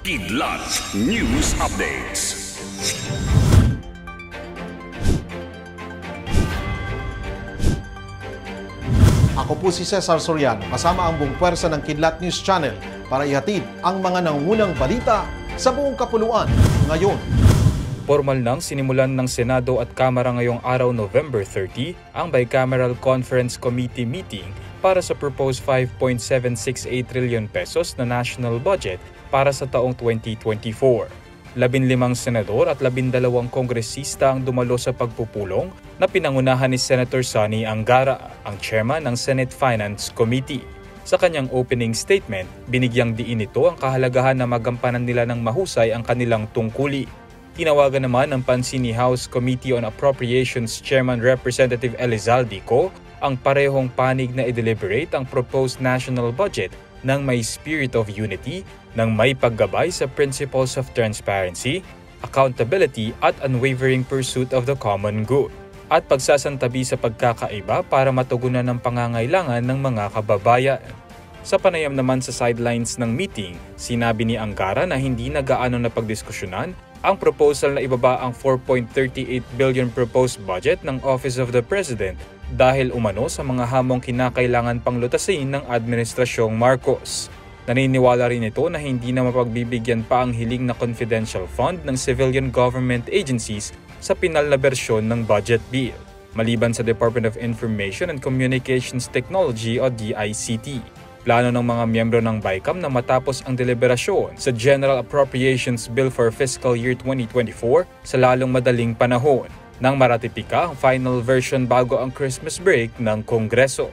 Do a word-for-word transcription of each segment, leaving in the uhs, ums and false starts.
Kidlat News Updates. Ako po si Cesar Soriano, kasama ang buong pwersa ng Kidlat News Channel para ihatid ang mga nangungunang balita sa buong kapuluan ngayon. Formal nang sinimulan ng Senado at Kamara ngayong araw November thirty ang Bicameral Conference Committee meeting para sa proposed five point seven six eight trillion pesos na national budget para sa taong twenty twenty-four. Labinlimang senador at labindalawang kongresista ang dumalo sa pagpupulong na pinangunahan ni Senator Sonny Angara, ang chairman ng Senate Finance Committee. Sa kanyang opening statement, binigyang diin nito ang kahalagahan na magampanan nila ng mahusay ang kanilang tungkuli. Tinawagan naman ng pansin ni House Committee on Appropriations Chairman Representative Elizalde Co ang parehong panig na i-deliberate ang proposed national budget ng may spirit of unity, ng may paggabay sa principles of transparency, accountability at unwavering pursuit of the common good, at pagsasantabi sa pagkakaiba para matugunan ang pangangailangan ng mga kababayan. Sa panayam naman sa sidelines ng meeting, sinabi ni Angara na hindi na gaano na pagdiskusyonan ang proposal na ibaba ang four point three eight billion proposed budget ng Office of the President dahil umano sa mga hamong kinakailangan pang lutasin ng Administrasyong Marcos. Naniniwala rin ito na hindi na mapagbibigyan pa ang hiling na confidential fund ng civilian government agencies sa pinal na bersyon ng budget bill, maliban sa Department of Information and Communications Technology o D I C T. Plano ng mga miyembro ng BICAM na matapos ang deliberasyon sa General Appropriations Bill for Fiscal Year twenty twenty-four sa lalong madaling panahon, nang maratipika ang final version bago ang Christmas break ng Kongreso.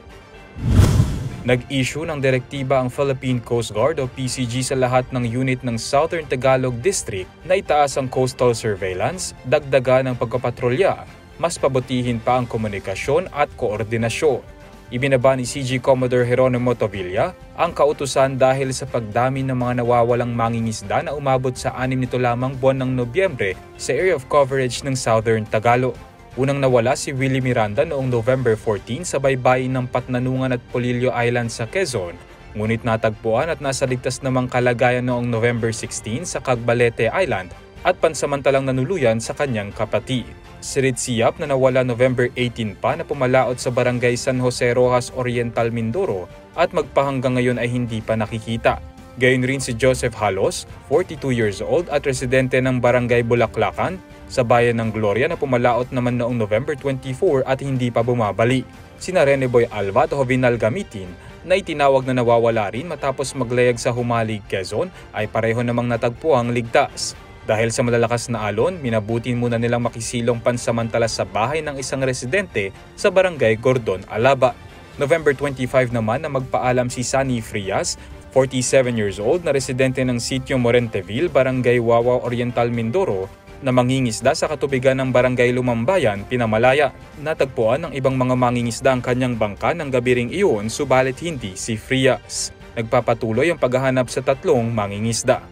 Nag-issue ng direktiba ang Philippine Coast Guard o P C G sa lahat ng unit ng Southern Tagalog District na itaas ang coastal surveillance, dagdagan ang pagpapatrolya, mas pabutihin pa ang komunikasyon at koordinasyon. Ibinaba ni C G Commodore Jeronimo Tovilla ang kautusan dahil sa pagdami ng mga nawawalang mangingisda na umabot sa anim nito lamang buwan ng Nobyembre sa area of coverage ng Southern Tagalog. Unang nawala si Willie Miranda noong November fourteen sa baybayin ng Patnanungan at Polillo Island sa Quezon, ngunit natagpuan at nasa ligtas namang kalagayan noong November sixteen sa Cagbalete Island at pansamantalang nanuluyan sa kanyang kapatid. Si Ritz Siap na nawala November eighteen pa na pumalaot sa barangay San Jose Rojas Oriental, Mindoro at magpahanggang ngayon ay hindi pa nakikita. Gayon rin si Joseph Halos, forty-two years old at residente ng barangay Bulaklakan sa bayan ng Gloria na pumalaot naman noong November twenty-four at hindi pa bumabalik. Sina Rene Boy Alva at Jovinal Gamitin na itinawag na nawawala rin matapos maglayag sa Humalig, Quezon ay pareho namang natagpuang ligtas. Dahil sa malalakas na alon, minabutin muna nilang makisilong pansamantala sa bahay ng isang residente sa barangay Gordon, Alaba. November twenty-five naman na magpaalam si Sunny Frias, forty-seven years old na residente ng sitio Morenteville, barangay Wawa Oriental, Mindoro, na mangingisda sa katubigan ng barangay Lumambayan, Pinamalaya. Natagpuan ng ibang mga mangingisda ang kanyang bangka ng gabi ring iyon, subalit hindi si Frias. Nagpapatuloy ang paghahanap sa tatlong mangingisda.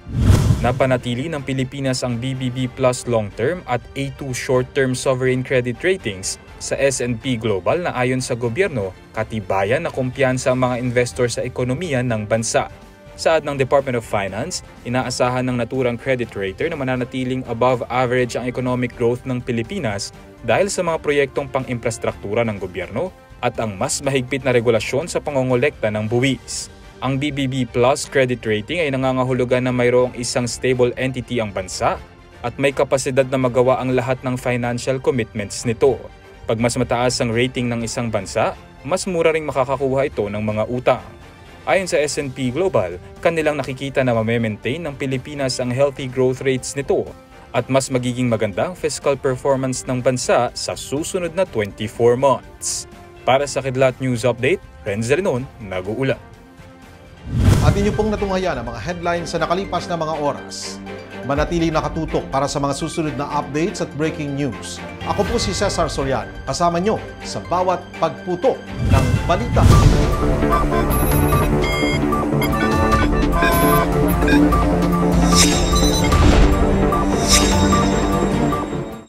Napanatili ng Pilipinas ang B B B Plus long-term at A two short-term sovereign credit ratings sa S and P Global na ayon sa gobyerno, katibayan na kumpiyansa ang mga investor sa ekonomiya ng bansa. Saad ng Department of Finance, inaasahan ng naturang credit rater na mananatiling above average ang economic growth ng Pilipinas dahil sa mga proyektong pang-infrastruktura ng gobyerno at ang mas mahigpit na regulasyon sa pangongolekta ng buwis. Ang B B B Plus credit rating ay nangangahulugan na mayroong isang stable entity ang bansa at may kapasidad na magawa ang lahat ng financial commitments nito. Pag mas mataas ang rating ng isang bansa, mas mura ring makakakuha ito ng mga utang. Ayon sa S and P Global, kanilang nakikita na mame-maintain ng Pilipinas ang healthy growth rates nito at mas magiging maganda ang fiscal performance ng bansa sa susunod na twenty-four months. Para sa Kidlat News Update, Renz Renon, nag-uulat. At inyo pong natunghayan ang mga headlines sa nakalipas na mga oras. Manatili nakatutok para sa mga susunod na updates at breaking news. Ako po si Cesar Soriano, kasama nyo sa bawat pagputo ng balita.